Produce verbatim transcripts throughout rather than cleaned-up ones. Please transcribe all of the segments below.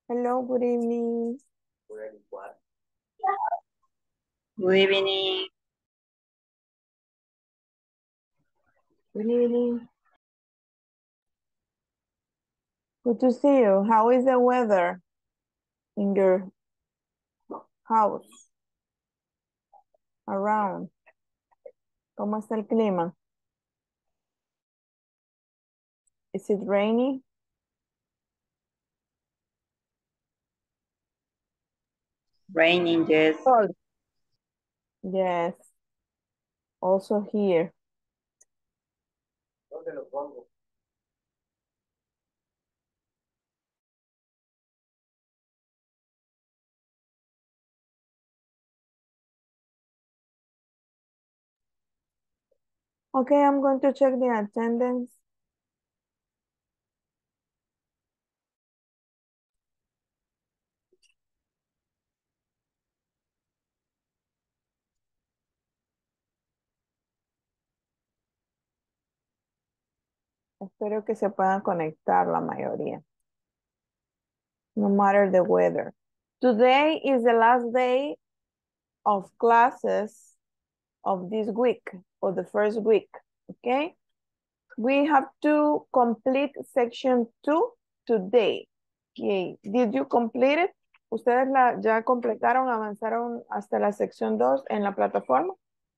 Hello, good evening. Good evening. Good evening. Good to see you. How is the weather in your house? Around. ¿Cómo está el clima? Is it rainy? Raining, yes. Cold. Yes. Also here. ¿Dónde lo pongo? Okay, I'm going to check the attendance. Espero que se puedan conectar la mayoría. No matter the weather. Today is the last day of classes of this week, or the first week, okay? We have to complete section two today. Okay. Did you complete it? ¿Ustedes la, ya completaron, avanzaron hasta la sección dos en la plataforma?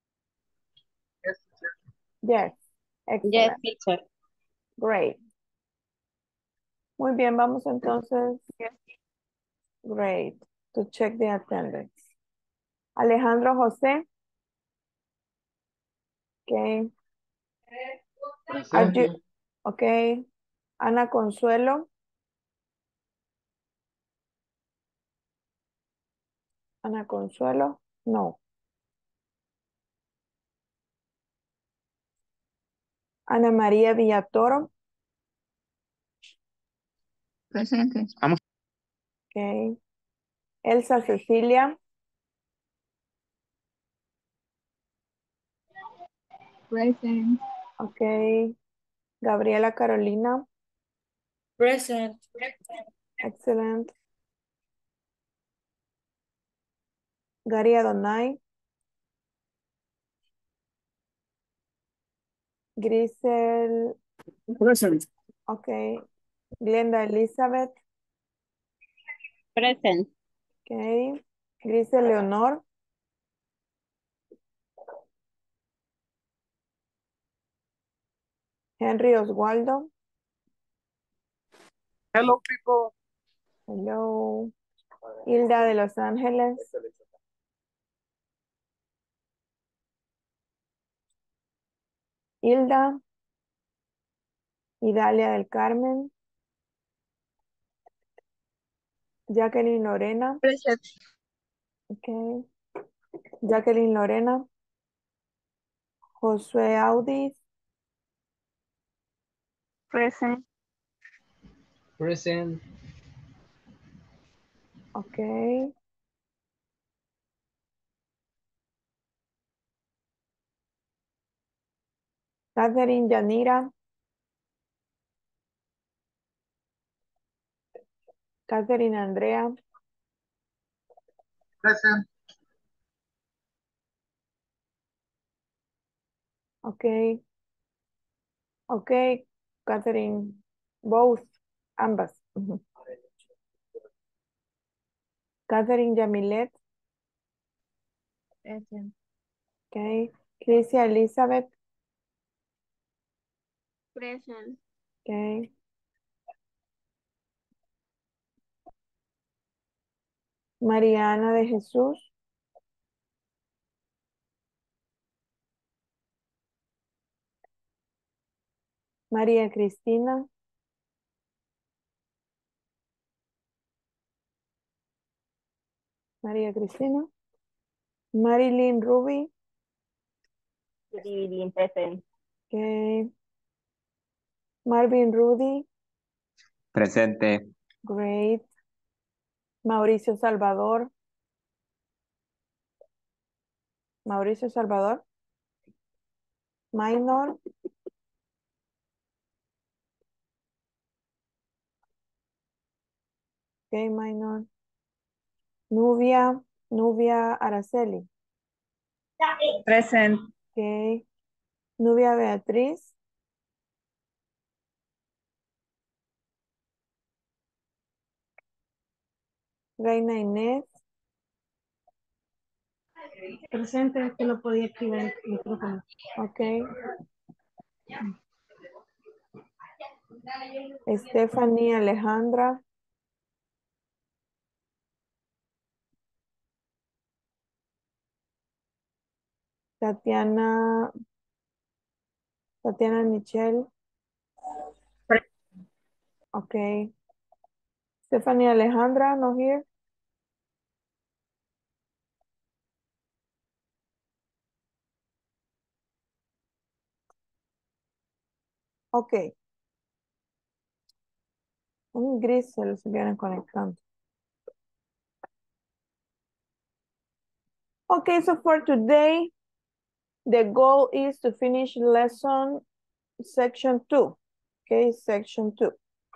Yes. Yes, Excellent. teacher. Great. Muy bien, vamos entonces. Great. To check the attendance. Alejandro José. Okay. Are you, okay. Ana Consuelo. Ana Consuelo. No. Ana María Villatoro. Presente. Vamos. Okay. Elsa Cecilia. Present. Okay. Gabriela Carolina. Present. Excellent. Gary Adonai. Grisel. Present. Okay. Glenda Elizabeth. Present. Okay. Grisel Leonor. Henry Oswaldo. Hello, people. Hello. Hilda de Los Ángeles. Hilda. Idalia del Carmen. Jacqueline Lorena. Present. Okay. Jacqueline Lorena. Josué Audis. Present. Present. Okay. Catherine Yanira. Catherine Andrea. Present. Okay. Okay. Catherine. Both. Ambas. Ujú. Catherine Yamilet. Present. Okay. Crisia Elizabeth. Present. Okay. Mariana de Jesús. María Cristina. María Cristina. Marilyn Ruby. Good evening, present. Okay. Marvin Rudy. Presente. Great. Mauricio Salvador. Mauricio Salvador. Minor. Ok, minor. Nubia, Nubia Araceli. Present. Ok. Nubia Beatriz. Reina Inés. Presente, que lo podía activar el micrófono. Ok. Stephanie Alejandra. Tatiana. Tatiana Michelle. Ok. Stephanie Alejandra, no here. Ok. Un gris se los vienen conectando. Okay, so for today, the goal is to finish lesson section two. Okay, section two.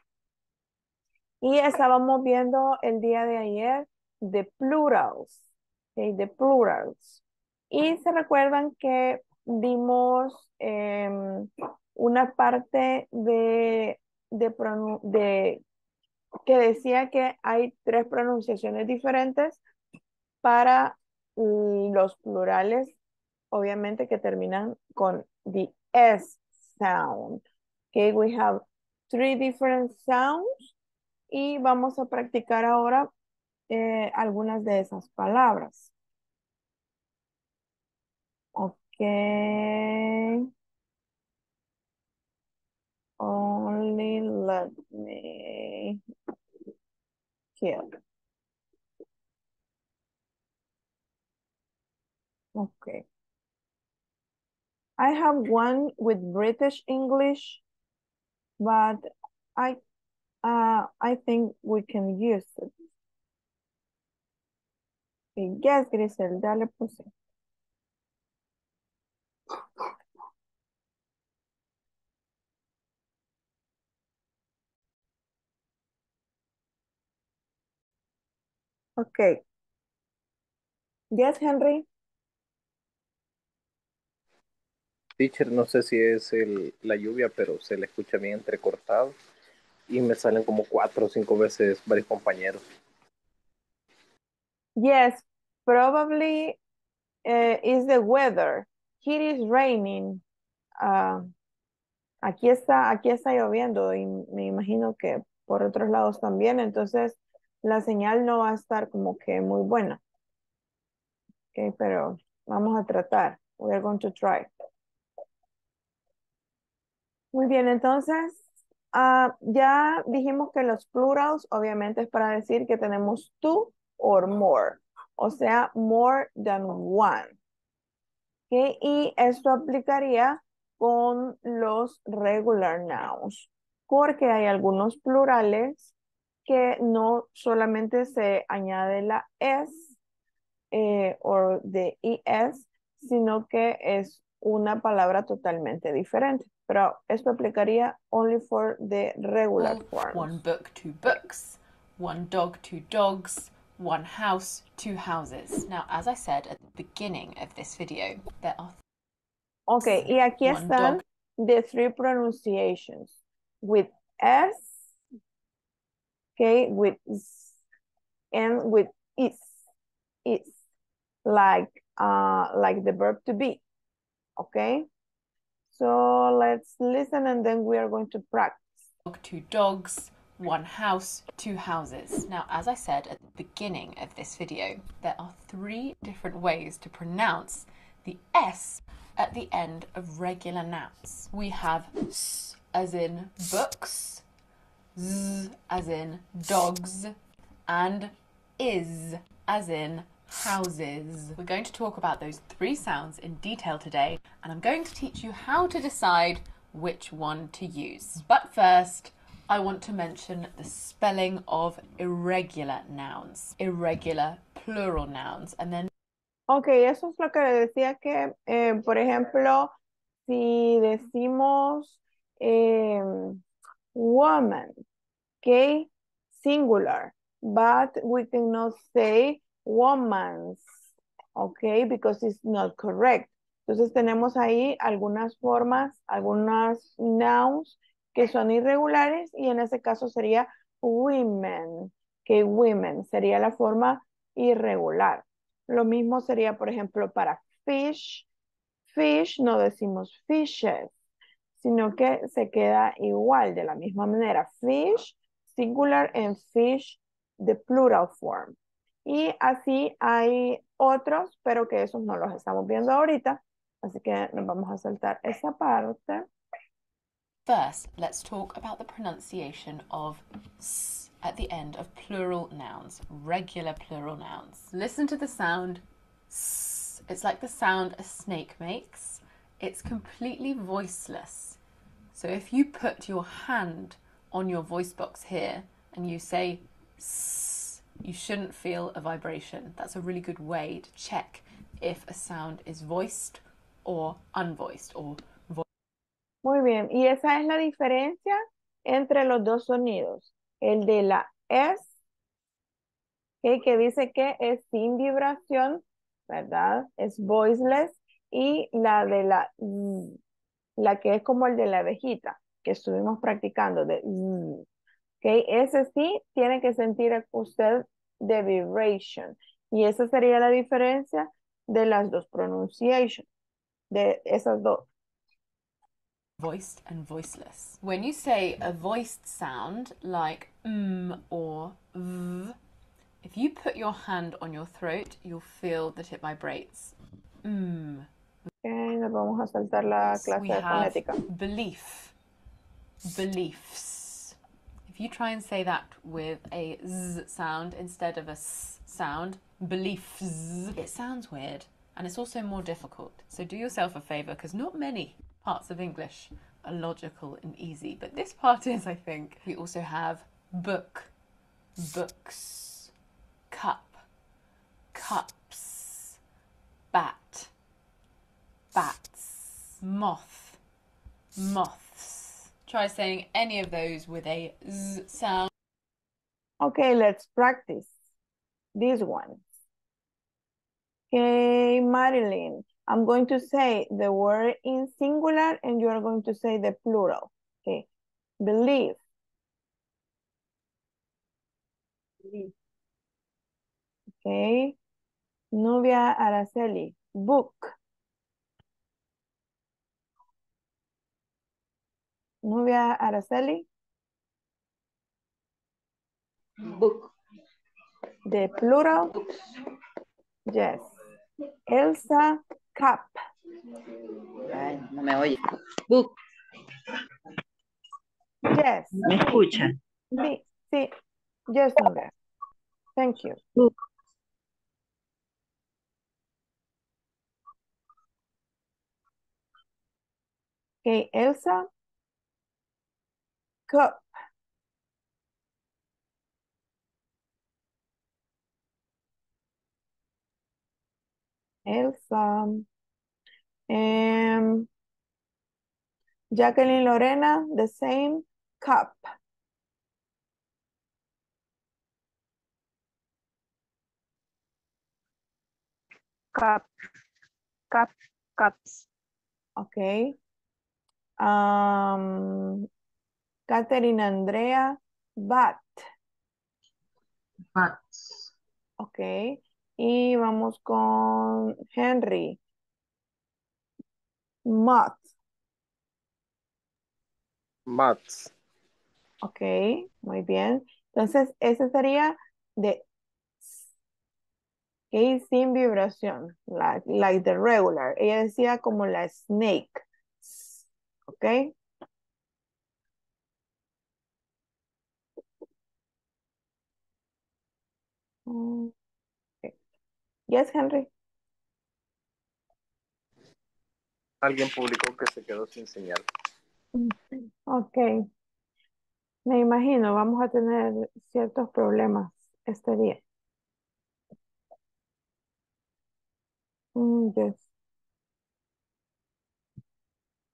Y estábamos viendo el día de ayer the plurals. Okay, the plurals. Y se recuerdan que vimos eh, una parte de, de, de que decía que hay tres pronunciaciones diferentes para los plurales, obviamente que terminan con the S sound. Okay, we have three different sounds y vamos a practicar ahora eh, algunas de esas palabras. Ok. Only let me kill. Okay. I have one with British English, but I uh, I think we can use it. Okay, yes, Griselda le puse. Okay. Yes, Henry. Teacher, no sé si es el, la lluvia, pero se le escucha bien entrecortado y me salen como cuatro o cinco veces varios compañeros. Yes, probably uh, is the weather. Here is raining. Uh, aquí está, aquí está lloviendo y me imagino que por otros lados también, entonces la señal no va a estar como que muy buena. Okay, pero vamos a tratar. We are going to try. Muy bien, entonces uh, ya dijimos que los plurals obviamente es para decir que tenemos two or more, o sea, more than one. Okay, y esto aplicaría con los regular nouns, porque hay algunos plurales que no solamente se añade la S eh, o de es, sino que es una palabra totalmente diferente. Pero esto aplicaría only for the regular forms. One book, two books. One dog, two dogs. One house, two houses. Now, as I said at the beginning of this video, there are... Ok, y aquí están the three pronunciations. With S, okay, with S, and with is, is. Like, uh, like the verb to be, okay? So let's listen and then we are going to practice. Two dogs, one house, two houses. Now, as I said at the beginning of this video, there are three different ways to pronounce the S at the end of regular nouns. We have S as in books, Z as in dogs, and is as in houses. We're going to talk about those three sounds in detail today, and I'm going to teach you how to decide which one to use. But first, I want to mention the spelling of irregular nouns, irregular plural nouns, and then... Ok, eso es lo que le decía que, eh, por ejemplo, si decimos eh, woman, ok, singular, but we cannot say woman's, okay, because it's not correct. Entonces tenemos ahí algunas formas, algunas nouns que son irregulares y en ese caso sería women, que women sería la forma irregular. Lo mismo sería, por ejemplo, para fish. Fish no decimos fishes, sino que se queda igual de la misma manera. Fish, singular, and fish, the plural form. Y así hay otros, pero que esos no los estamos viendo ahorita. Así que nos vamos a saltar esa parte. First, let's talk about the pronunciation of s at the end of plural nouns, regular plural nouns. Listen to the sound s. It's like the sound a snake makes. It's completely voiceless. So if you put your hand on your voice box here and you say s, you shouldn't feel a vibration. That's a really good way to check if a sound is voiced or unvoiced or vo- Muy bien, y esa es la diferencia entre los dos sonidos. El de la S, okay, que dice que es sin vibración, ¿verdad? Es voiceless. Y la de la Z, la que es como el de la abejita, que estuvimos practicando, de Z. Okay, ese sí tiene que sentir usted de vibration. Y esa sería la diferencia de las dos pronunciations, de esas dos. voiced and voiceless. When you say a voiced sound like mm or v, if you put your hand on your throat, you'll feel that it vibrates. Mm. Okay, nos vamos a saltar la clase We de have fonética. belief, beliefs. If you try and say that with a z sound instead of a s sound, beliefs, it sounds weird and it's also more difficult. So do yourself a favor, because not many parts of English are logical and easy, but this part is, I think. We also have book, books, cup, cups, bat, bats, moth, moths. Try saying any of those with a z sound. Okay, let's practice this one. Okay, Marilyn, I'm going to say the word in singular and you are going to say the plural. Okay, believe. Okay, Nubia Araceli, book. Nubia Araceli, Book. the plural. Yes. Elsa, cup. Ay, no me oye. Book. Yes. ¿Me escucha? Sí, sí. Yes, Nubia. Thank you. Book. Okay, Elsa, cup. Elsa. Um, Jacqueline Lorena, the same, cup. Cup. Cup. Cups. Okay. Um, Catherine Andrea, bat. Bats. Ok. Y vamos con Henry. Moth. Mats. Ok, muy bien. Entonces, ese sería de ok, sin vibración. Like, like the regular. Ella decía como la snake. Ok. Mm, ok. Yes, Henry. Alguien publicó que se quedó sin señal. Ok. Me imagino, vamos a tener ciertos problemas este día. Mm, yes.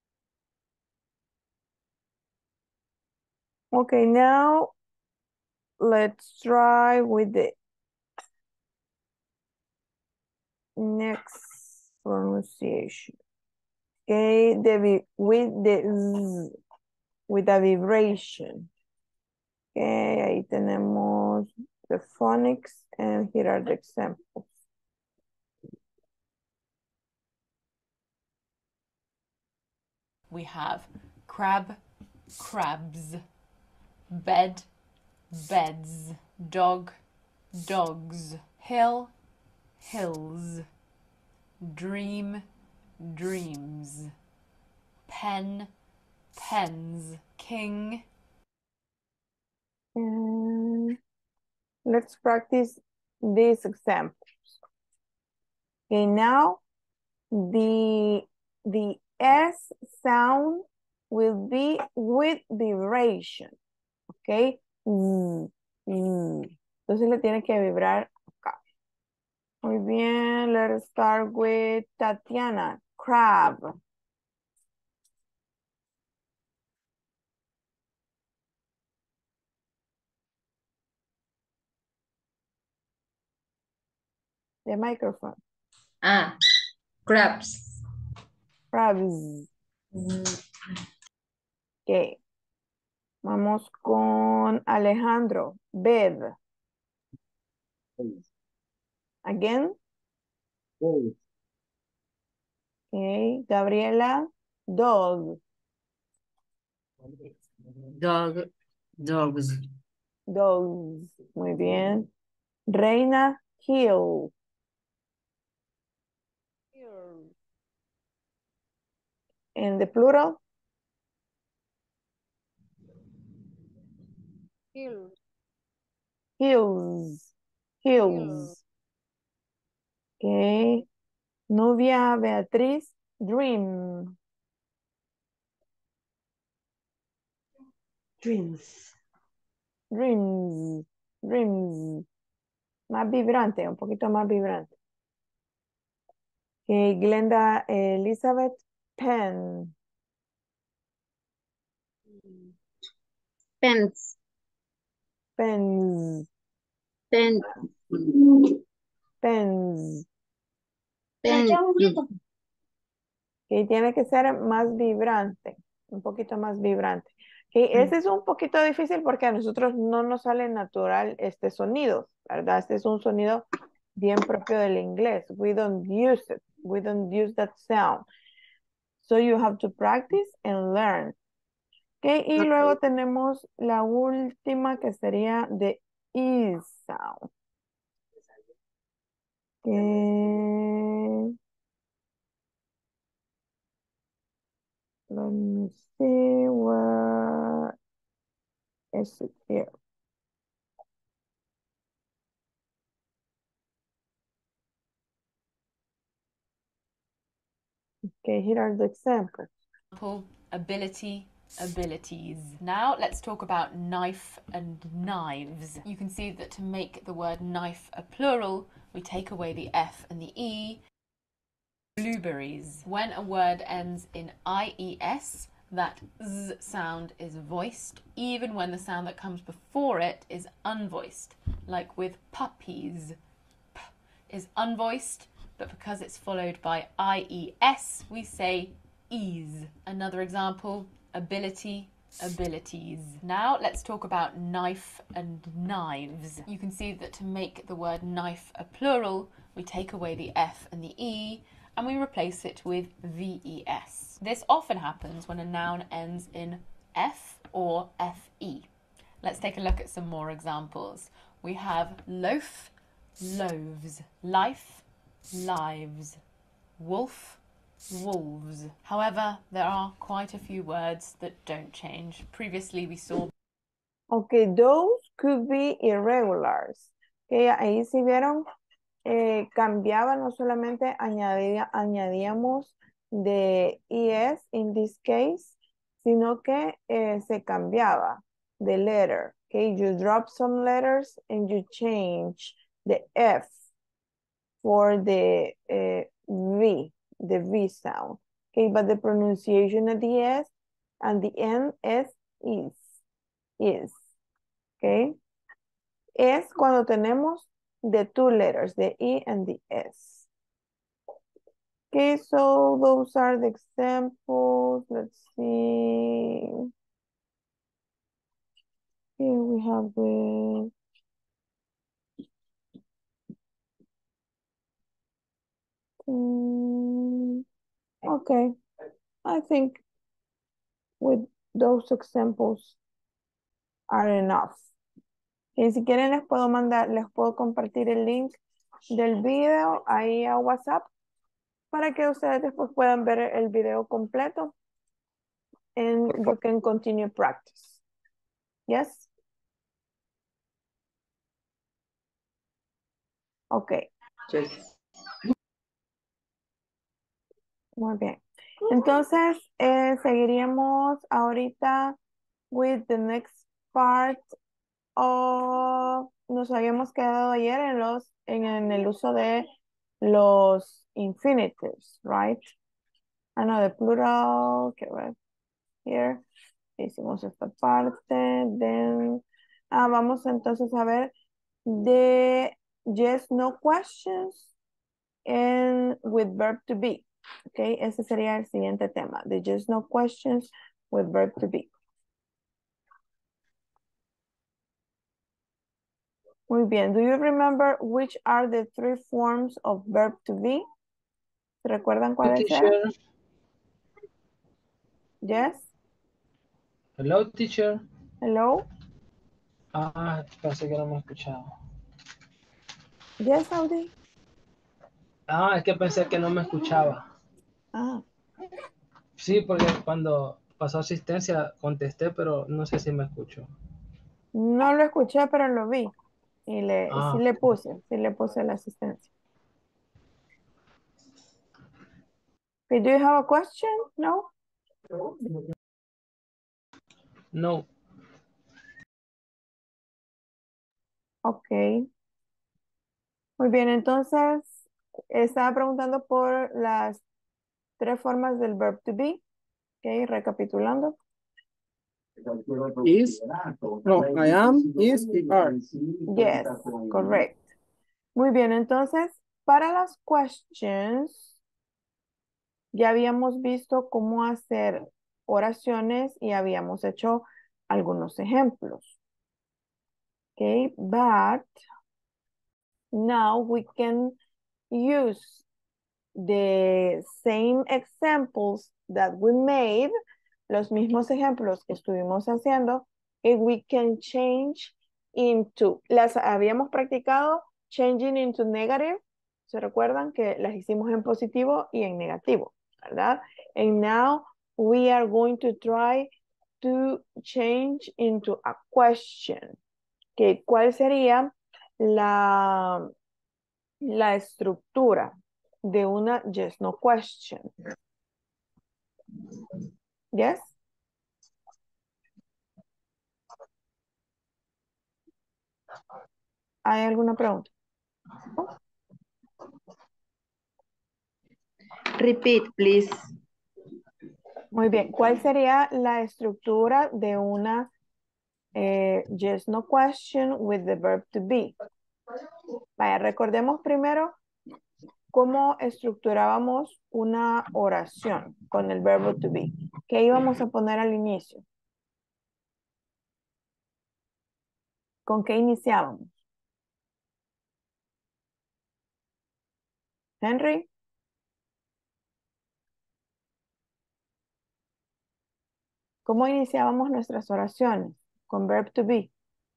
Okay, now let's try with the next pronunciation. Okay, the with the z, with a vibration. Okay, ahí tenemos the phonics and here are the examples. We have crab, crabs, bed, beds, dog, dogs, hill, hills, dream, dreams, pen, pens, king. And let's practice these examples. Okay, now the the S sound will be with vibration. Okay. Mm, mm. Entonces le tiene que vibrar acá. Muy bien, let's start with Tatiana. Crab. The microphone. Ah, crabs. Crabs. Mm, Ok. Vamos con Alejandro. Bed. Again. Ok. Gabriela. Dog. Dog, dogs. Dogs. Muy bien. Reina. Hill. Hill. And the plural. Hills. Hills. Hills. Okay. Nubia Beatriz. Dream. Dreams. Dreams. Dreams. Más vibrante, un poquito más vibrante. Okay. Glenda Elizabeth. Pen. Pens, Pens. pen, Pens. pen, Okay. Tiene que ser más vibrante. Un poquito más vibrante. Okay. Ese es un poquito difícil porque a nosotros no nos sale natural este sonido, ¿verdad? Este es un sonido bien propio del inglés. We don't use it. We don't use that sound. So you have to practice and learn. Okay. Y Okay. luego tenemos la última que sería the E sound. Okay. Let me see what is it here. Okay, here are the examples. Example, ability, abilities. Now let's talk about knife and knives. You can see that to make the word knife a plural, we take away the F and the E. Blueberries. When a word ends in I E S, that Z sound is voiced, even when the sound that comes before it is unvoiced. Like with puppies. P is unvoiced, but because it's followed by I E S, we say ease. Another example, ability, abilities. Now let's talk about knife and knives. You can see that to make the word knife a plural, we take away the F and the E, and we replace it with V E S. This often happens when a noun ends in F or F E. Let's take a look at some more examples. We have loaf, loaves, life, lives, wolf, wolves. However, there are quite a few words that don't change. Previously we saw Okay, those could be irregulars. Okay, ahí si vieron, eh, cambiaba, no solamente añadía, añadíamos de es in this case, sino que eh, se cambiaba the letter. Okay, you drop some letters and you change the F for the uh, V, the V sound. Okay, but the pronunciation at the S and the N is is, is. Okay. es cuando tenemos the two letters, the E and the S. Okay, so those are the examples. Let's see. Here we have the mm, okay. I think with those examples are enough. Y si quieren les puedo mandar, les puedo compartir el link del video ahí a WhatsApp para que ustedes después puedan ver el video completo and you can continue practice. Yes? Okay. Yes. Muy bien. Entonces, eh, seguiríamos ahorita with the next part of, nos habíamos quedado ayer en los, en, en el uso de los infinitives, right? Ah, no, de plural, que va here. Hicimos esta parte, then, ah, vamos entonces a ver de yes, no questions and with verb to be. Okay, ese sería el siguiente tema, the just no questions with verb to be. Muy bien, do you remember which are the three forms of verb to be? ¿Se recuerdan cuáles eran? Teacher. Yes, Hello, teacher. hello, Ah, pensé que no me escuchaba. yes, Audi. Ah, es que pensé que no me escuchaba. Ah, Sí, porque cuando pasó asistencia contesté, pero no sé si me escuchó. no lo escuché, pero lo vi. Y le, sí Ah, le puse, sí le puse la asistencia. Okay, do you have a question? No? no. Ok. Muy bien, entonces estaba preguntando por las tres formas del verb to be. Ok, recapitulando. Is, no, I am, is, y are. Yes, correct. Muy bien, entonces, para las questions, ya habíamos visto cómo hacer oraciones y habíamos hecho algunos ejemplos. Ok, but now we can use the same examples that we made, los mismos ejemplos que estuvimos haciendo, and we can change into, las habíamos practicado changing into negative, ¿se recuerdan que las hicimos en positivo y en negativo, verdad? And now we are going to try to change into a question. Okay, ¿cuál sería la, la estructura de una yes, no question? Yes? ¿Hay alguna pregunta? Repeat, please. Muy bien. ¿Cuál sería la estructura de una eh, yes, no question with the verb to be? Vaya, recordemos primero cómo estructurábamos una oración con el verbo to be. ¿Qué íbamos a poner al inicio? ¿Con qué iniciábamos? Henry? ¿Cómo iniciábamos nuestras oraciones? Con verb to be.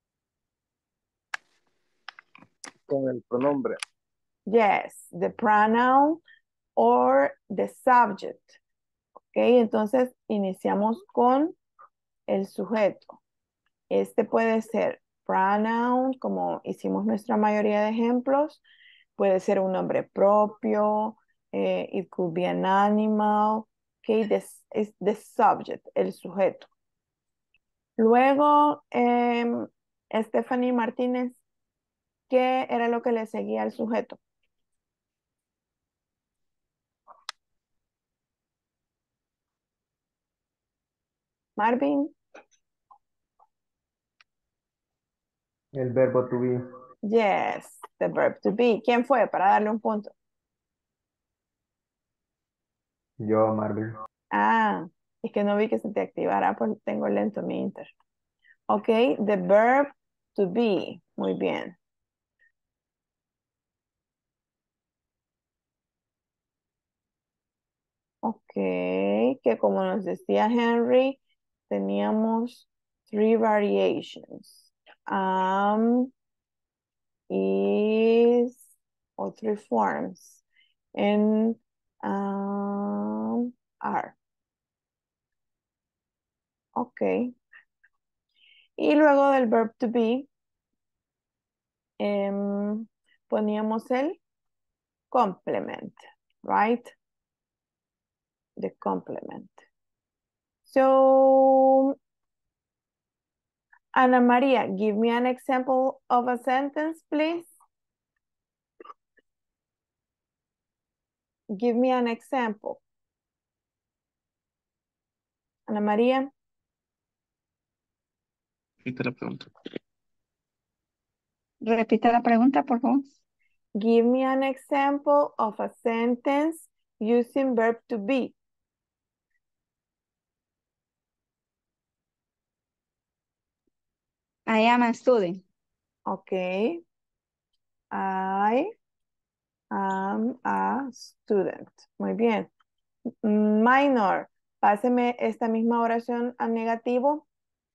Con el pronombre. Yes, the pronoun or the subject. Ok, entonces iniciamos con el sujeto. Este puede ser pronoun, como hicimos nuestra mayoría de ejemplos. Puede ser un nombre propio. eh, it could be an animal. Ok, this is the subject, el sujeto. Luego, em, Stephanie Martínez, ¿qué era lo que le seguía al sujeto? Marvin. El verbo to be. Yes, the verb to be. ¿Quién fue para darle un punto? Yo, Marvin. Ah, es que no vi que se te activara, pues tengo lento mi inter. Ok, the verb to be. Muy bien. Ok, que como nos decía Henry, teníamos three variations. Am, is, o three forms. And um, are. Ok. Y luego del verb to be, em, poníamos el complement, right? The complement. So, Ana Maria, give me an example of a sentence, please. Give me an example. Ana María. Repite la pregunta. Repita la pregunta, por favor. Give me an example of a sentence using verb to be. I am a student. Okay. I am a student. Muy bien. Minor. Páseme esta misma oración a negativo.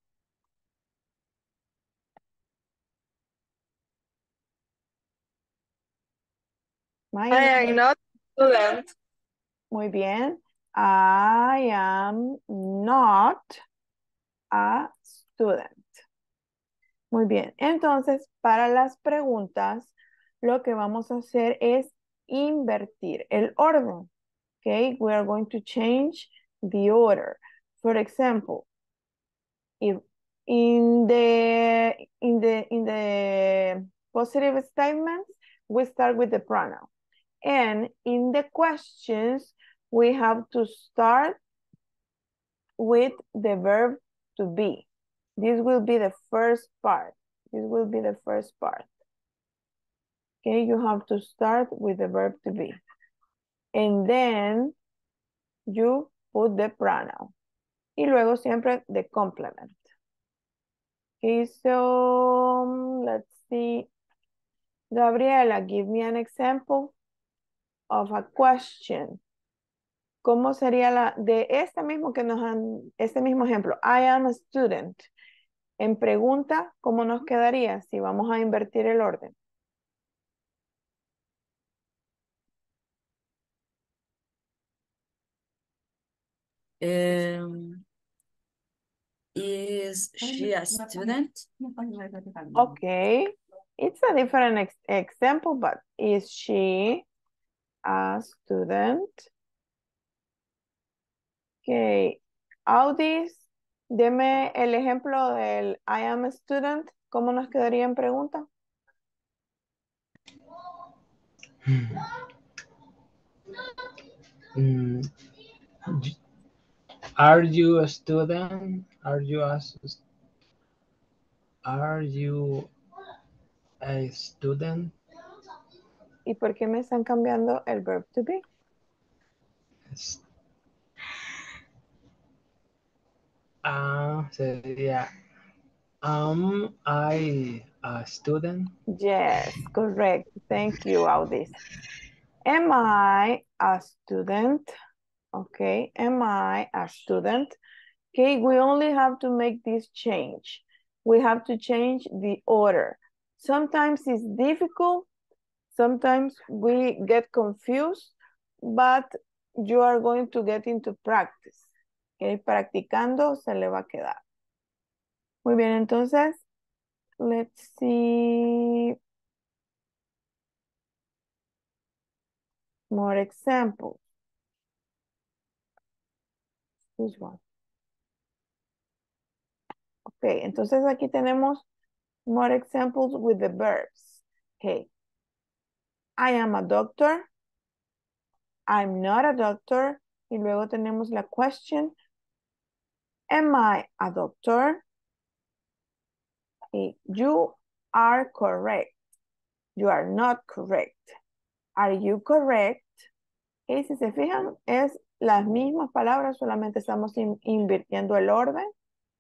Minor. I am not a student. Muy bien. I am not a student. Muy bien. Entonces, para las preguntas, lo que vamos a hacer es invertir el orden. Okay, we are going to change the order. For example, if in the in the in the positive statements, we start with the pronoun. And in the questions, we have to start with the verb to be. This will be the first part. This will be the first part. Okay, you have to start with the verb to be. And then you put the pronoun. Y luego siempre the complement. Okay, so um, let's see. Gabriela, give me an example of a question. ¿Cómo sería la de este mismo que nos han, este mismo ejemplo? I am a student. En pregunta, ¿cómo nos quedaría si vamos a invertir el orden? Um, is she a student? Okay, it's a different ex example, but is she a student? Okay, Audis, deme el ejemplo del I am a student. ¿Cómo nos quedaría en pregunta? Mm, y- Are you a student? Are you a, s- are you a student? ¿Y por qué me están cambiando el verb to be? Es- Ah, sería, am I a student? Yes, correct. Thank you, Audis. Am I a student? Okay, am I a student? Okay, we only have to make this change. We have to change the order. Sometimes it's difficult. Sometimes we get confused, but you are going to get into practice. Okay, practicando se le va a quedar. Muy bien, entonces, let's see more examples. This one. Ok, entonces aquí tenemos more examples with the verbs. Okay. I am a doctor. I'm not a doctor. Y luego tenemos la question. Am I a doctor? Y you are correct. You are not correct. Are you correct? Y si se fijan, es las mismas palabras, solamente estamos in- invirtiendo el orden.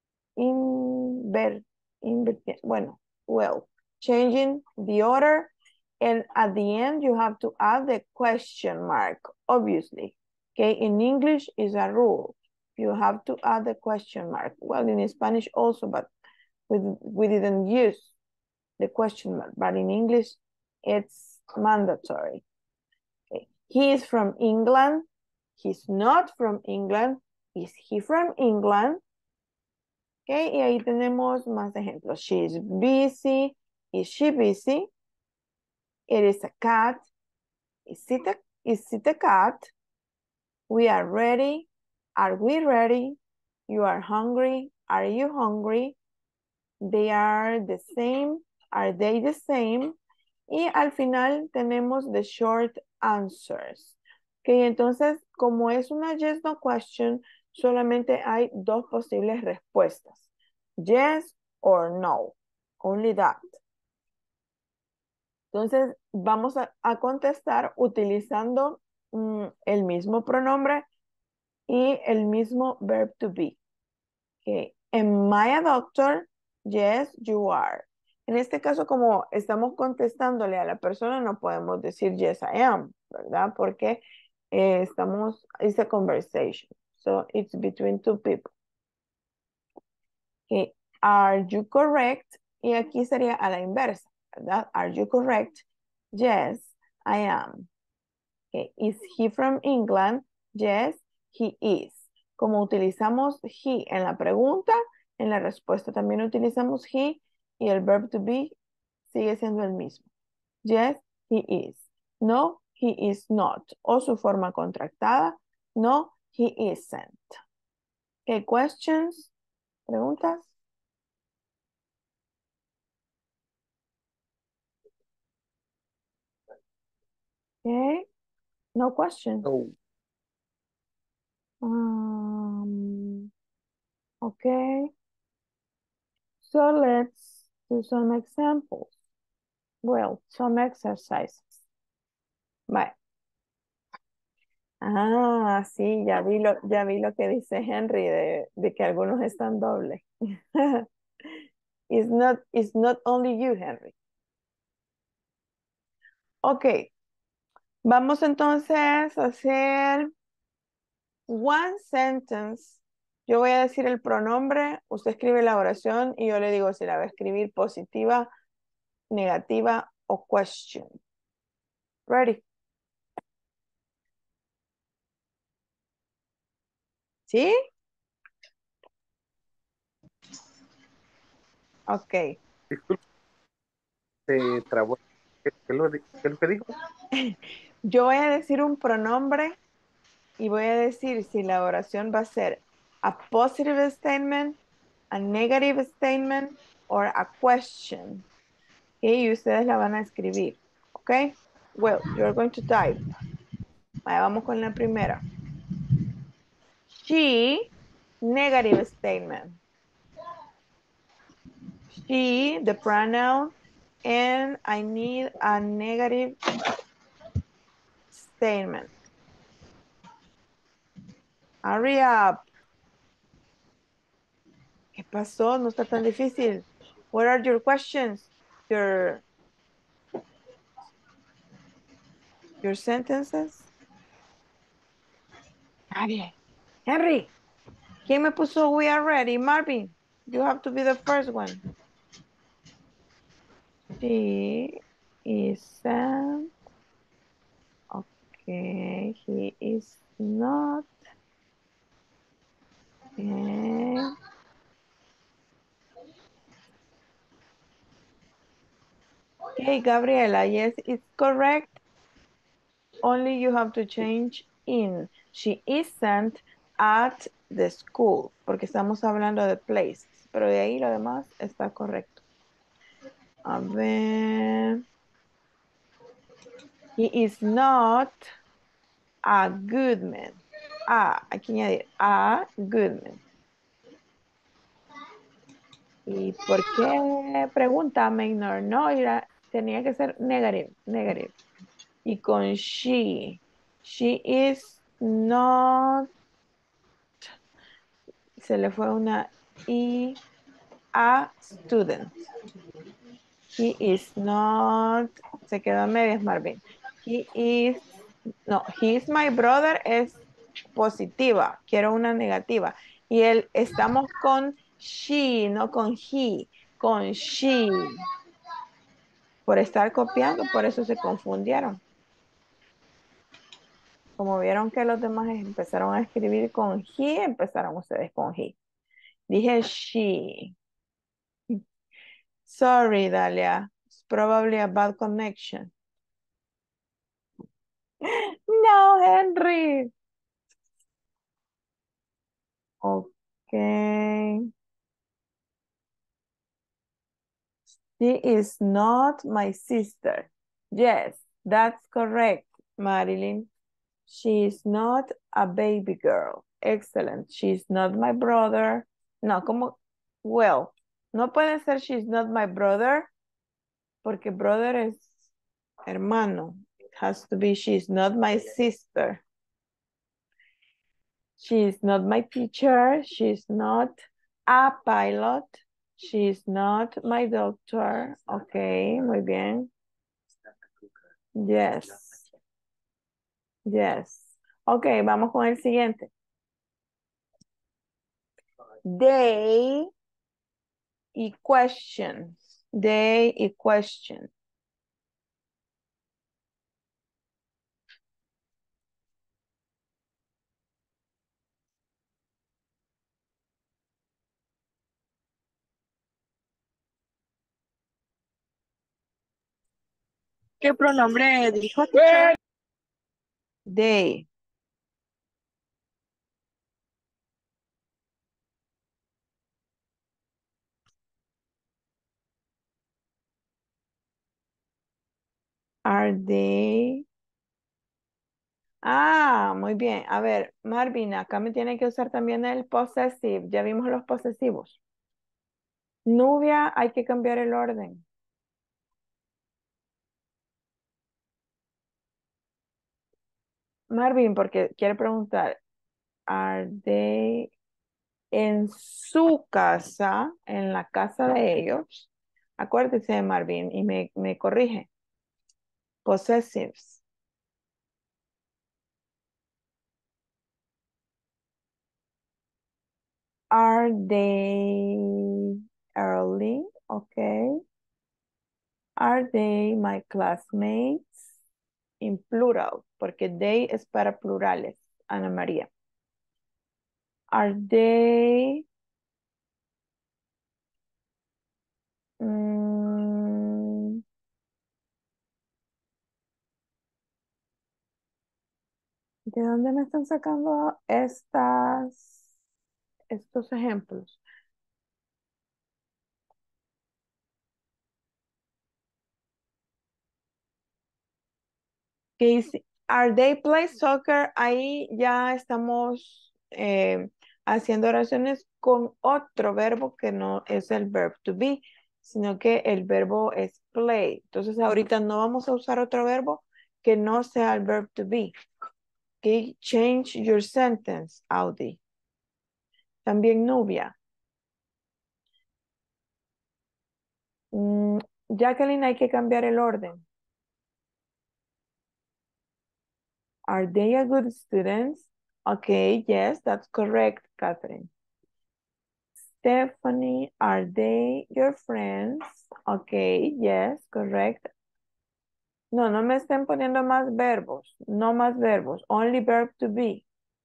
Inver, invirti- bueno, well, changing the order. And at the end, you have to add the question mark, obviously. Okay, in English is a rule. You have to add the question mark. Well, in Spanish also, but we, we didn't use the question mark. But in English, it's mandatory. Okay. He is from England. He's not from England. Is he from England? Okay, y ahí tenemos más ejemplos. She is busy. Is she busy? It is a cat. Is it a, is it a cat? We are ready. Are we ready? You are hungry. Are you hungry? They are the same. Are they the same? Y al final tenemos the short answers. Ok, entonces, como es una yes, no question, solamente hay dos posibles respuestas. Yes or no. Only that. Entonces, vamos a, a contestar utilizando mm, el mismo pronombre y el mismo verb to be. Okay. Am I a doctor? Yes, you are. En este caso, como estamos contestándole a la persona, no podemos decir yes, I am, ¿verdad? Porque eh, estamos, it's a conversation. So, it's between two people. Okay. Are you correct? Y aquí sería a la inversa, ¿verdad? Are you correct? Yes, I am. Okay. Is he from England? Yes, he is. Como utilizamos he en la pregunta, en la respuesta también utilizamos he y el verb to be sigue siendo el mismo. Yes, he is. No, he is not. O su forma contractada. No, he isn't. Okay, questions? ¿Preguntas? Okay. No questions. No. Um, okay. So let's do some examples. Well, some exercises. Bye. Ah, sí, ya vi lo, ya vi lo que dice Henry de, de que algunos están dobles. It's not, it's not only you, Henry. Ok. Vamos entonces a hacer one sentence. Yo voy a decir el pronombre, usted escribe la oración y yo le digo si la va a escribir positiva, negativa o question. Ready? ¿Sí? Ok. Disculpe, se trabó. ¿Qué, qué lo, di- qué es lo que dijo? Yo voy a decir un pronombre y voy a decir si la oración va a ser a positive statement, a negative statement, or a question. Y ustedes la van a escribir. ¿Ok? Well, you're going to type. Ahí vamos con la primera. She, negative statement. She, the pronoun, and I need a negative statement. Hurry up. ¿Qué pasó? No está tan difícil. What are your questions? Your, your sentences? Nadie. Henry, ¿quién me puso we are ready? Marvin, you have to be the first one. She isn't. Okay, he is not. Okay. Okay, Gabriela, yes, it's correct. Only you have to change in. She isn't at the school, porque estamos hablando de places, pero de ahí lo demás está correcto. A ver. He is not a good man. A, hay que añadir a good man. ¿Y por qué pregunta Maynor? No, era, tenía que ser negative, negative. Y con she, she is not, se le fue una I, a student. He is not, se quedó a medias Marvin. He is, no, he is my brother es positiva, quiero una negativa. Y él, estamos con she, no con he, con she. Por estar copiando, por eso se confundieron. Como vieron que los demás empezaron a escribir con he, empezaron ustedes con he. Dije she. Sorry, Dalia. It's probably a bad connection. No, Henry. Okay. She is not my sister. Yes, that's correct, Marilyn. She is not a baby girl. Excellent. She's not my brother. No, como, well, no puede ser she's not my brother, porque brother es hermano. It has to be she's not my sister. She's not my teacher. She's not a pilot. She's not my doctor. Okay, muy bien. Yes. Yes. Okay, vamos con el siguiente. They y questions. They y question. ¿Qué pronombre dijo, teacher? They. Are they? Ah, muy bien. A ver, Marvin, acá me tiene que usar también el possessive. Ya vimos los posesivos. Nubia, hay que cambiar el orden. Marvin, porque quiere preguntar, ¿are they en su casa, en la casa de ellos? Acuérdese de Marvin y me, me corrige. Possessives. Are they early? Okay. Are they my classmates? In plural, porque they es para plurales, Ana María. Are they mm, ¿de dónde me están sacando estas, estos ejemplos? Que dice, are they play soccer? Ahí ya estamos eh, haciendo oraciones con otro verbo que no es el verb to be, sino que el verbo es play. Entonces ahorita no vamos a usar otro verbo que no sea el verb to be. Okay, change your sentence, Audi. También Nubia. Mm, Jacqueline, hay que cambiar el orden. Are they a good students? Okay, yes, that's correct, Catherine. Stephanie, are they your friends? Okay, yes, correct. No, no me estén poniendo más verbos. No más verbos. Only verb to be.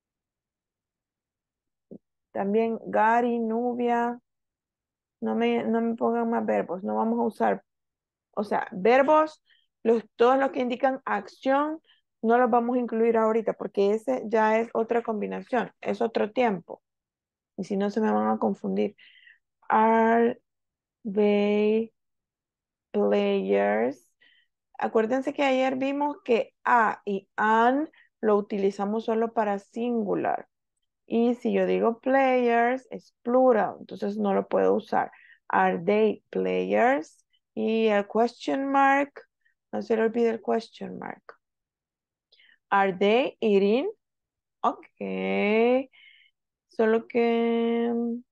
También Gary, Nubia. No me, no me pongan más verbos. No vamos a usar. O sea, verbos, los, todos los que indican acción, no los vamos a incluir ahorita porque ese ya es otra combinación. Es otro tiempo. Y si no, se me van a confundir. Are they players? Acuérdense que ayer vimos que a y an lo utilizamos solo para singular. Y si yo digo players, es plural, entonces no lo puedo usar. Are they players? Y el question mark, no se le olvide el question mark. Are they eating? Ok. Solo que mm,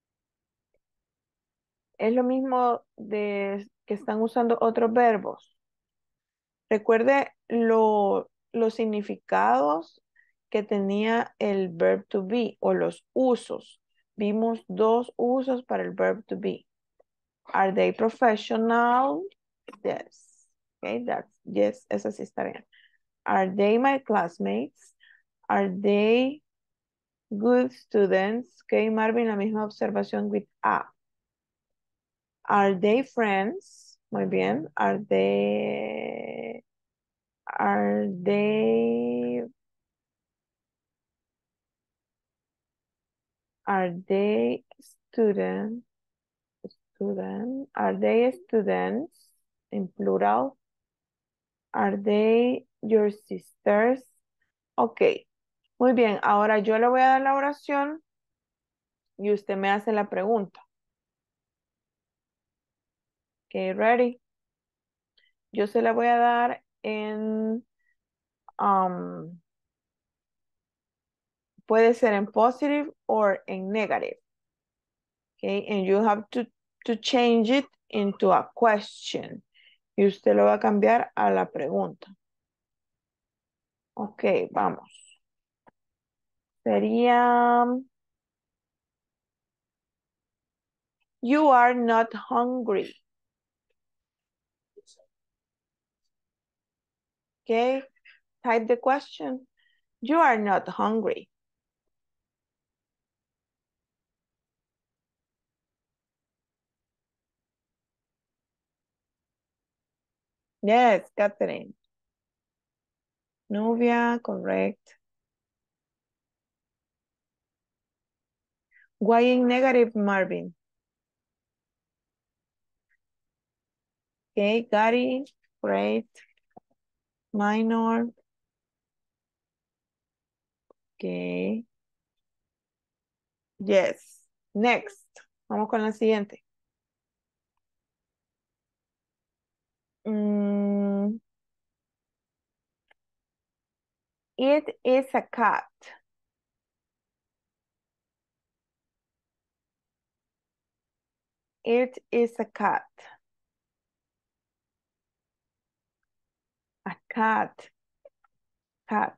es lo mismo de que están usando otros verbos. Recuerde lo- los significados que tenía el verb to be o los usos. Vimos dos usos para el verb to be. Are they professional? Yes. Okay, that's yes, eso sí está bien. Are they my classmates? Are they good students? Okay, Marvin, la misma observación with a. Are they friends? Muy bien. Are they are they are they students? Student. Are they students in plural? Are they your sisters? Ok. Muy bien. Ahora yo le voy a dar la oración y usted me hace la pregunta. Ok, ready? Yo se la voy a dar en um, puede ser en positive or en negative. Okay, and you have to, to change it into a question. Y usted lo va a cambiar a la pregunta. Ok, vamos. Sería, you are not hungry. Okay, type the question. You are not hungry. Yes, Catherine. Nubia, correct. Why in negative, Marvin? Okay, Gary, great. Minor. Okay. Yes. Next. Vamos con la siguiente. Mm, it is a cat. It is a cat. A cat. Cat.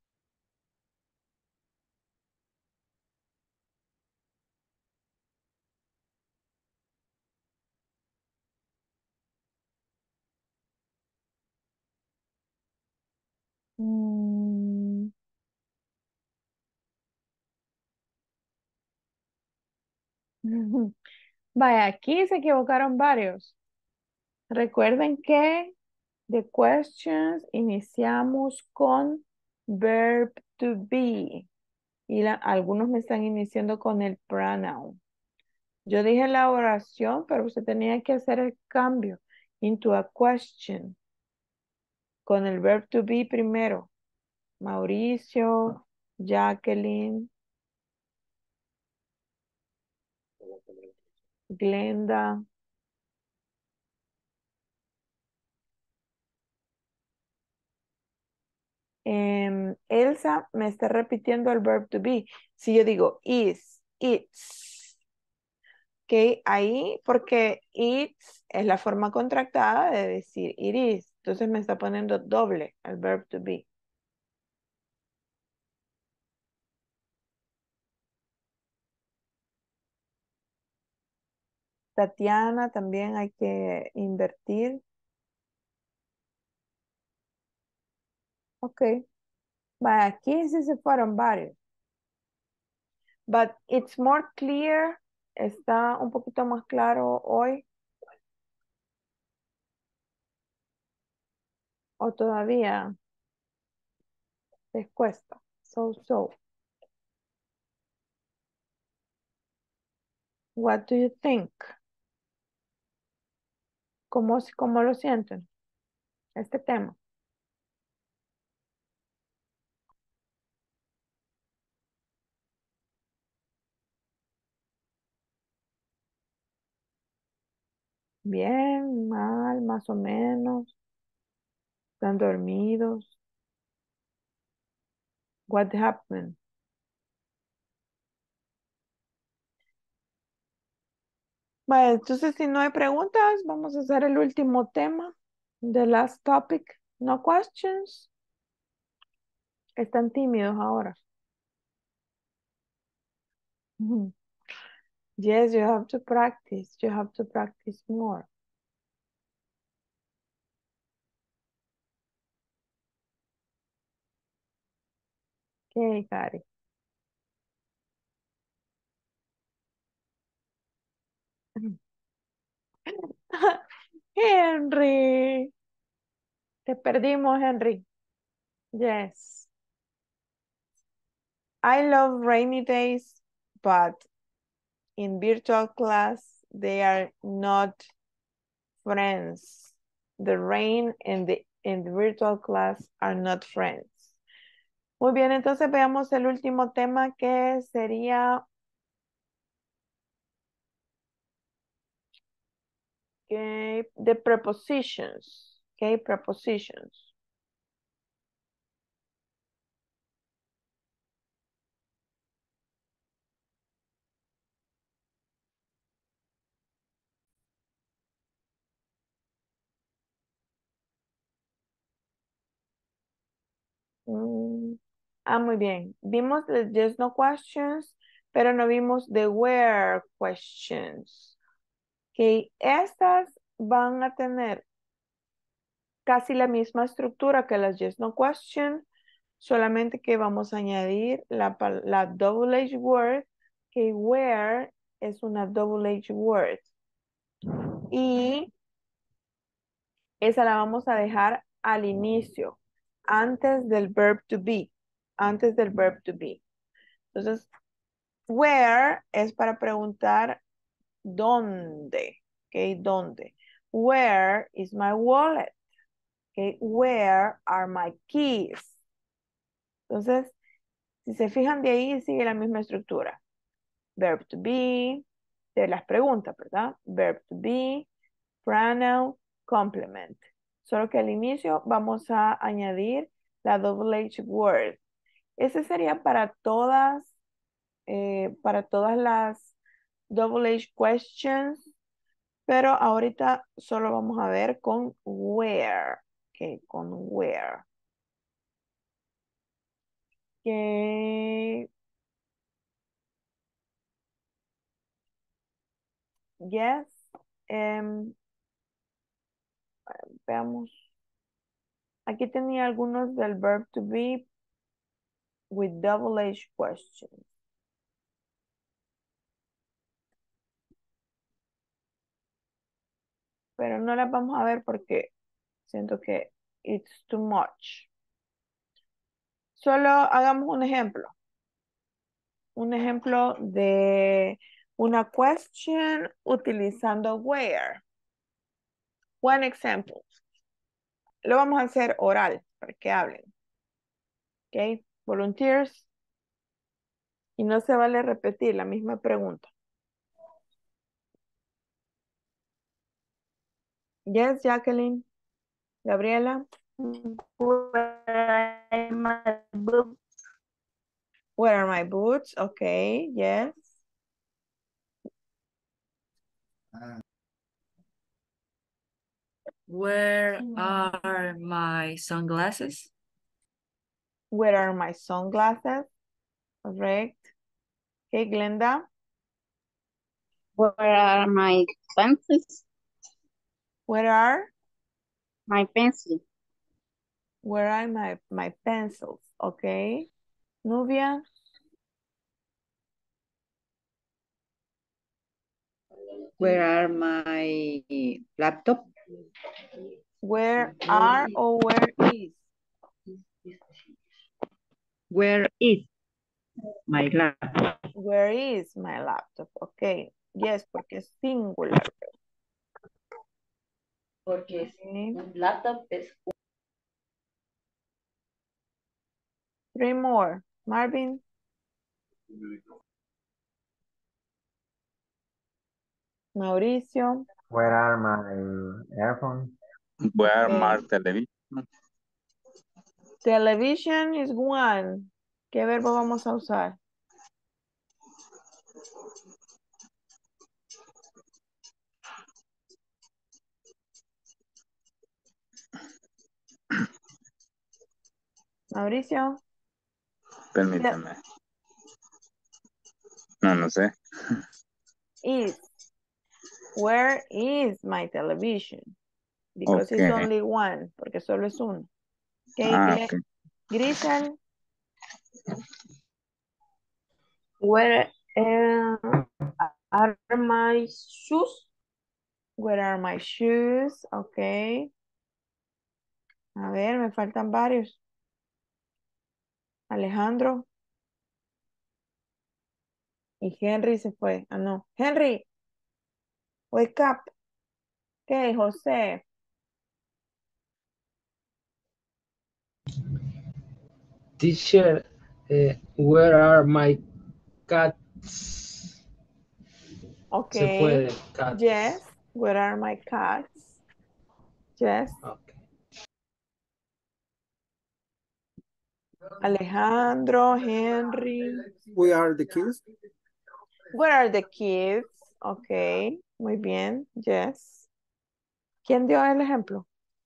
Mm. Vaya, aquí se equivocaron varios. Recuerden que the questions iniciamos con verb to be. Y la- algunos me están iniciando con el pronoun. Yo dije la oración, pero usted tenía que hacer el cambio into a question. Con el verb to be primero. Mauricio, Jacqueline, Glenda. Em, Elsa me está repitiendo el verb to be. Si yo digo is, it's. Ok, ahí porque it's es la forma contractada de decir it is. Entonces me está poniendo doble el verb to be. Tatiana también hay que invertir. Ok. Va, aquí sí se fueron varios. But it's more clear. Está un poquito más claro hoy. O todavía les cuesta. So, so. What do you think? ¿Cómo, cómo lo sienten? Este tema. Bien, mal, más o menos. Están dormidos. What happened? Vale, entonces si no hay preguntas, vamos a hacer el último tema. The last topic. No questions. Están tímidos ahora. Mhm. Yes, you have to practice. You have to practice more. Okay, Cari. Henry. Te perdimos, Henry. Yes. I love rainy days, but in virtual class, they are not friends. The rain and the, and the virtual class are not friends. Muy bien, entonces veamos el último tema que sería okay, the prepositions. Okay, prepositions. Mm, Ah, muy bien. Vimos the yes, no questions, pero no vimos the where questions. Ok, estas van a tener casi la misma estructura que las yes, no question, solamente que vamos a añadir la, pal- la double H word, que where es una double H word. Y esa la vamos a dejar al inicio, antes del verb to be, antes del verb to be. Entonces, where es para preguntar dónde, ¿ok? ¿Dónde? Where is my wallet? ¿Ok? Where are my keys? Entonces, si se fijan de ahí, sigue la misma estructura. Verb to be, de las preguntas, ¿verdad? Verb to be, pronoun, complement. Solo que al inicio vamos a añadir la double H word. Ese sería para todas, eh, para todas las double H questions, pero ahorita solo vamos a ver con where. Ok, con where. Ok. Yes. Em, veamos. Aquí tenía algunos del verb to be with double H questions. Pero no las vamos a ver porque siento que it's too much. Solo hagamos un ejemplo. Un ejemplo de una question utilizando where. One example. Lo vamos a hacer oral para que hablen. Ok, volunteers. Y no se vale repetir la misma pregunta. Yes, Jacqueline. Gabriela. Where are my boots? Where are my boots? Okay, yes. Where are my sunglasses? Where are my sunglasses? Correct. Okay, Glenda. Where are my pencils? Where are? My pencil. Where are my, my pencils? Okay. Nubia. Where are my laptop? Where are or where is? Where is my laptop? Where is my laptop? Okay. Yes, porque es singular. Porque Okay. un laptop es Three more. Marvin. Mauricio. Where are my earphones? Where Okay. my television? Television is one. ¿Qué verbo vamos a usar? Mauricio. Permítame. No, no sé. Is. Where is my television? Because it's Okay. only one, porque solo es uno. Okay, Ah, Gle- okay. Grisel. Where uh, are my shoes? Where are my shoes? Okay. A ver, me faltan varios. Alejandro. Y Henry se fue. Ah, no. Henry. Wake up. Okay, José. Teacher, eh, where are my cats? Okay. Se puede, cats. Yes. Where are my cats? Yes. Okay. Alejandro, Henry. We are the kids. Where are the kids? Okay. Muy bien. Yes. ¿Quién dio el ejemplo?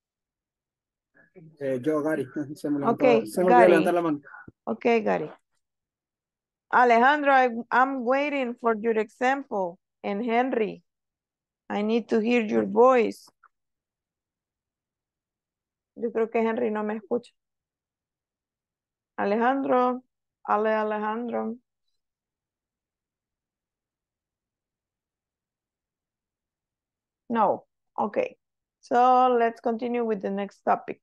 Eh, yo, Gary. Se me levantó, Okay, se me olvidó Gary. levantar la mano. Okay, Gary. Alejandro, I, I'm waiting for your example. And Henry, I need to hear your voice. Yo creo que Henry no me escucha. Alejandro, Ale Alejandro. No, okay. So let's continue with the next topic.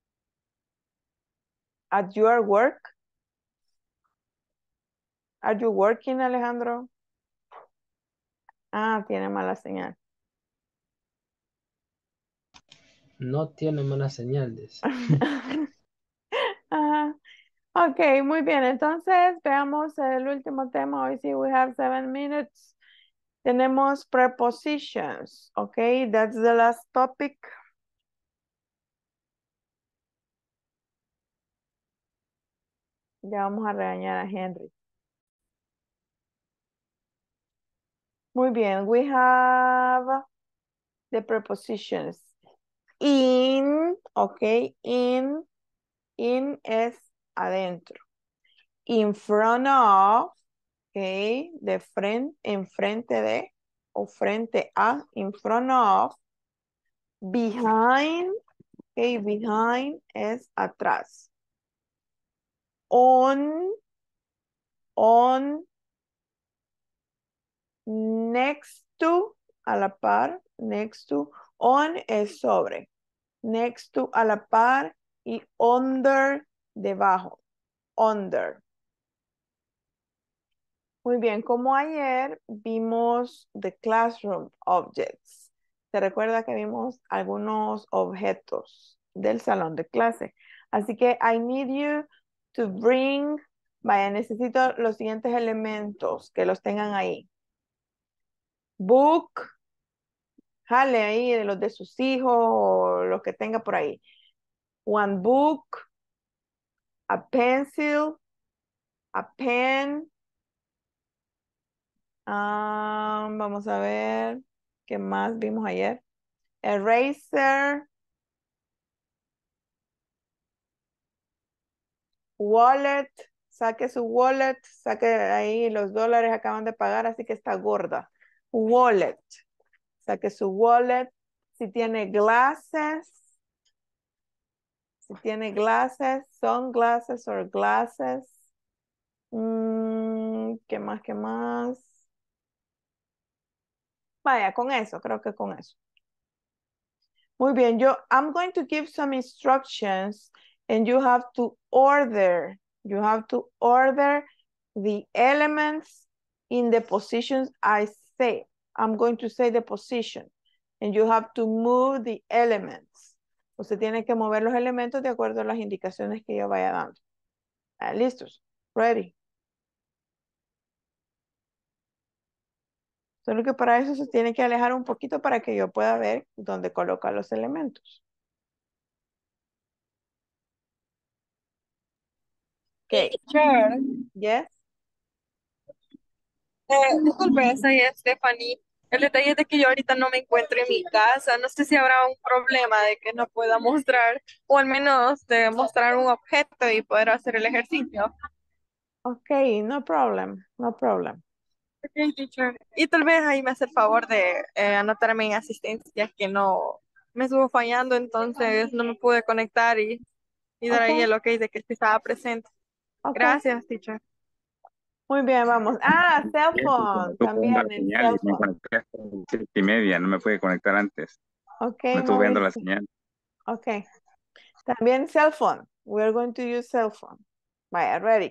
At your work? Are you working, Alejandro? Ah, tiene mala señal. No tiene mala señal. Dice. Ah, ok, muy bien. Entonces, veamos el último tema. Hoy sí, we have seven minutes. Tenemos prepositions. Ok, that's the last topic. Ya vamos a regañar a Henry. Muy bien, we have the prepositions. In, ok, in, in es adentro. In front of, ok, de frente, enfrente de, o frente a, in front of. Behind, ok, behind es atrás. On, on, next to, a la par, next to, on es sobre, next to a la par y under debajo, under. Muy bien, como ayer vimos the classroom objects. ¿Se recuerda que vimos algunos objetos del salón de clase? Así que I need you to bring, vaya, necesito los siguientes elementos que los tengan ahí. Book, jale ahí de los de sus hijos o los que tenga por ahí. One book, a pencil, a pen. Ah, vamos a ver qué más vimos ayer. Eraser, wallet, saque su wallet, saque ahí los dólares acaban de pagar, así que está gorda. Wallet, saque su wallet. Si tiene glasses, si tiene glasses, sunglasses or glasses. Mm, ¿qué más, qué más? Vaya, con eso, creo que con eso. Muy bien, yo, I'm going to give some instructions and you have to order, you have to order the elements in the positions I say. I'm going to say the position and you have to move the elements. Usted tiene que mover los elementos de acuerdo a las indicaciones que yo vaya dando. Ah, ¿listos? Ready? Solo que para eso se tiene que alejar un poquito para que yo pueda ver dónde colocar los elementos. Ok. Teacher, Yes. eh, disculpe, soy Stephanie. El detalle es de que yo ahorita no me encuentro en mi casa. No sé si habrá un problema de que no pueda mostrar, o al menos de mostrar un objeto y poder hacer el ejercicio. Ok, no problem, no problem. Ok, teacher. Y tal vez ahí me hace el favor de eh, anotarme en asistencia que no me estuvo fallando, entonces no me pude conectar y, y dar ahí Ok, el ok de que sí estaba presente. ok. Gracias, teacher. Muy bien, vamos. Ah, cell Bien, porque me phone, estuvo viendo también la el señal cell y me phone. conecté hasta las siete y media, no me pude conectar antes. Ok, Me estuvo viendo la Mauricio. señal. Ok. También cell phone. We're going to use cell phone. Vaya, ready.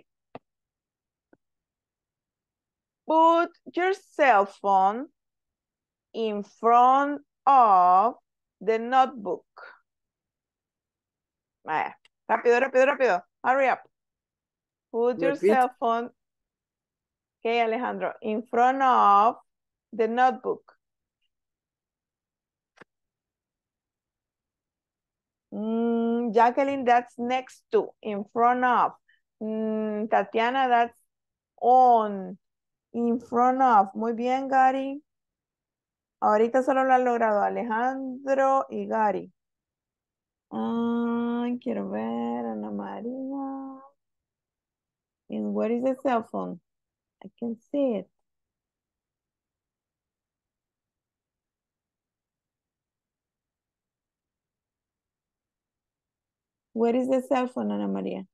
Put your cell phone in front of the notebook. Vaya. Rápido, rápido, rápido. Hurry up. Put your Repeat. cell phone, okay, Alejandro, in front of the notebook. Mm, Jacqueline, that's next to, in front of. Mm, Tatiana, that's on, in front of. Muy bien, Gary. Ahorita solo lo han logrado Alejandro y Gary. Ay, quiero ver, Ana María. And where is the cell phone? I can see it. Where is the cell phone, Ana María?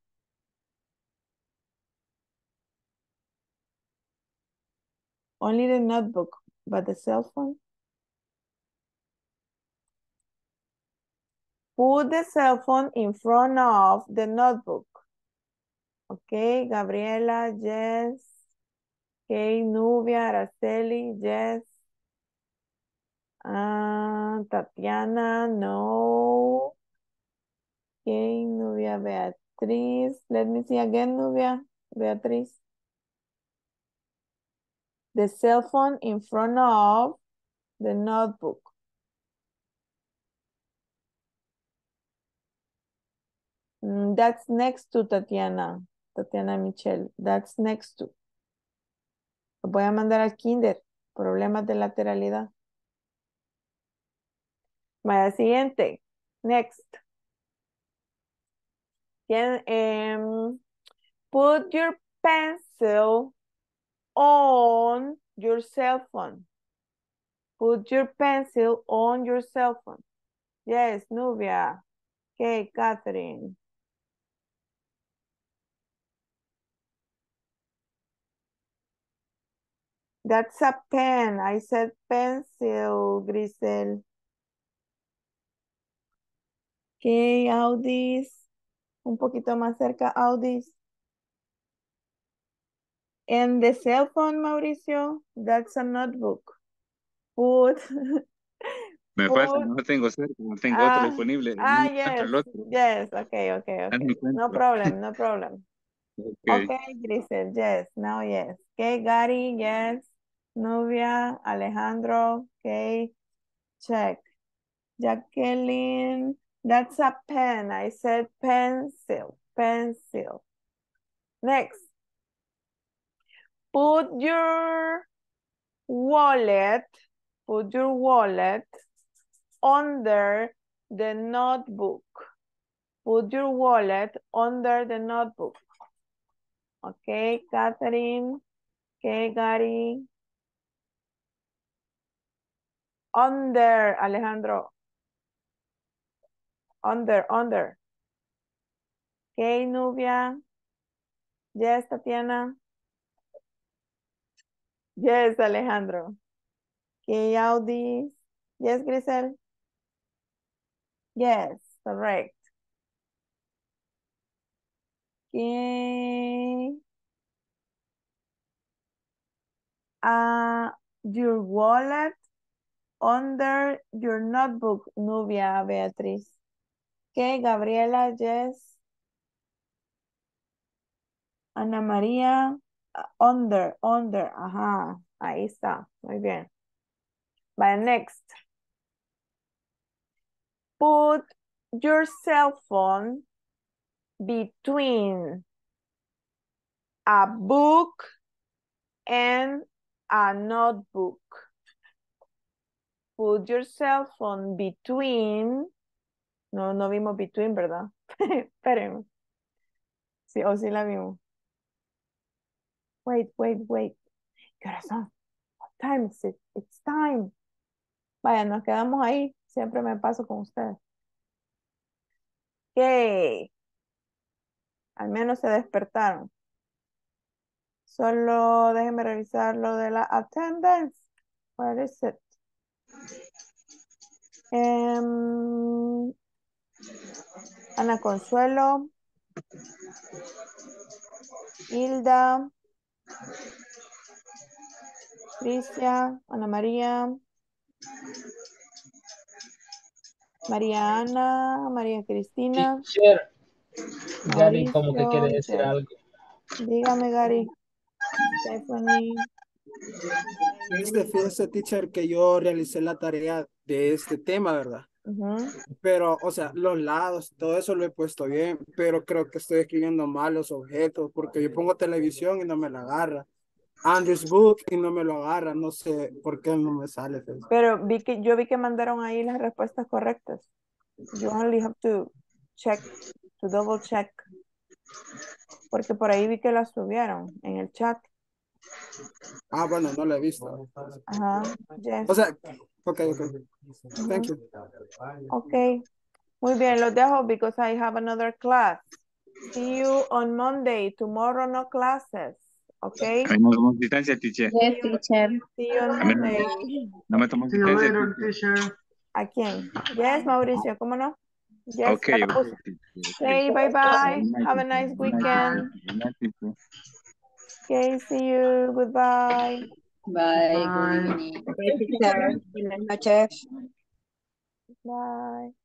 Only the notebook, but the cell phone? Put the cell phone in front of the notebook. Okay, Gabriela, yes. Okay, Nubia, Araceli, yes. Uh, Tatiana, no. Okay, Nubia, Beatriz. Let me see again, Nubia, Beatriz. The cell phone in front of the notebook. Mm, that's next to Tatiana. Tatiana Michelle. That's next to. Lo voy a mandar al kinder. Problemas de lateralidad. Vaya, siguiente. Next. Can, um, put your pencil on your cell phone. Put your pencil on your cell phone. Yes, Nubia. Okay, Catherine. That's a pen. I said pencil, Grisel. Okay, Audis. Un poquito más cerca, Audis. And the cell phone, Mauricio, that's a notebook. Put, Me falta, put, no lo tengo cerca, no tengo otro ah, disponible, no ah, encuentro yes, el otro, yes, okay, okay, no lo okay. No encuentro. problem, no problem. Ok. Okay, Grisel, yes, now yes. Okay, Gary, yes. Nubia, Alejandro, okay, check. Jacqueline, that's a pen. I said pencil, pencil. Next. Put your wallet, put your wallet under the notebook. Put your wallet under the notebook. Okay, Catherine. Okay, Gary. Under, Alejandro. Under, under. Okay, Nubia. Yes, Tatiana. Yes, Alejandro. Okay, Audis. Yes, Grisel. Yes, correct. Okay. Uh, your wallet under your notebook, Nubia, Beatriz. Okay, Gabriela, yes. Ana María, under, under, ajá, ahí está, muy bien. Vaya, next. Put your cell phone between a book and a notebook. Put your cell phone between, no, no vimos between, ¿verdad? Espérenme. Sí, o sí la vimos. Wait, wait, wait. ¿Qué hora son? What time is it? It's time. Vaya, nos quedamos ahí. Siempre me paso con ustedes. Ok. Al menos se despertaron. Solo déjenme revisar lo de la attendance. Where is it? Em, Ana Consuelo. Hilda. Tricia. Ana María. María Ana. María Cristina. Teacher, Gary como que quiere Mauricio. decir Jeff. algo. Dígame, Gary. Stephanie. Este, fíjese, teacher, que yo realicé la tarea de este tema, ¿verdad? Ujú. Pero, o sea, los lados, todo eso lo he puesto bien, pero creo que estoy escribiendo mal los objetos, porque yo pongo televisión y no me la agarra. Andrew's book y no me lo agarra, no sé por qué no me sale. Pues. Pero vi que, yo vi que mandaron ahí las respuestas correctas. You only have to check, to double check. Porque por ahí vi que las subieron en el chat. Ah, bueno, no lo he visto. Ajá, yes. O sea, ok, ok. Ujú. Thank you. Ok, muy bien, los dejo because I have another class. See you on Monday. Tomorrow no classes. Ok. Ahí no tomó asistencia, teacher. Yes, teacher. See you on A mí no, Monday. no me tomó See you asistencia, later, teacher. teacher. ¿A quién? Yes, Mauricio, ¿cómo no? Yes, Ok, ya lo ok, puse. teacher. Okay, bye bye. Good night, Have a teacher. nice Good night, teacher. weekend. Good night, teacher. Okay, see you. Goodbye. Bye, good Bye. evening. Bye, teacher. Buenas noches. Bye.